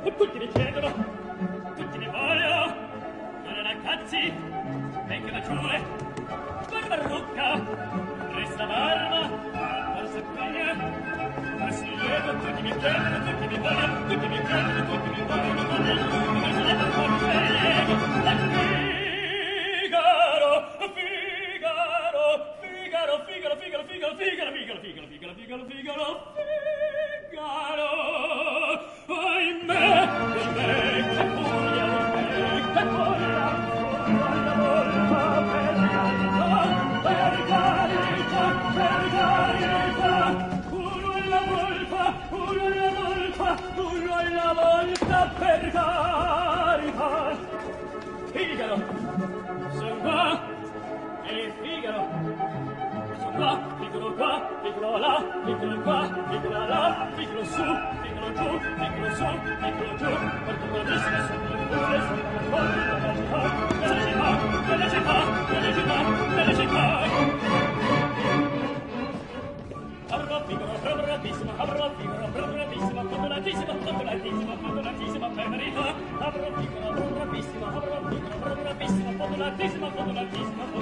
tutti mi chiedono, tutti mi vogliono, non ragazzi, venga da giure, Barbarucca, resta barba, forza qui, ma si lieto, tutti mi chiedono, tutti mi vogliono, tutti mi chiedono, tutti mi vogliono, tutti mi vogliono, per carità, Figaro, son qua, e Figaro, son qua, piccolo qua, piccolo là, piccolo qua, piccolo là, piccolo su, piccolo giù, piccolo su, piccolo giù, porto bravissimo sotto le cure, sotto le porte, della città, della città, della città, della città. Avrò Figaro, bravissimo, avrò Figaro, bravissimo, condolatissimo, condolatissimo, condolatissimo, per verità, avrò Figaro, bravissimo, avrò Figaro, bravissimo, condolatissimo, condolatissimo,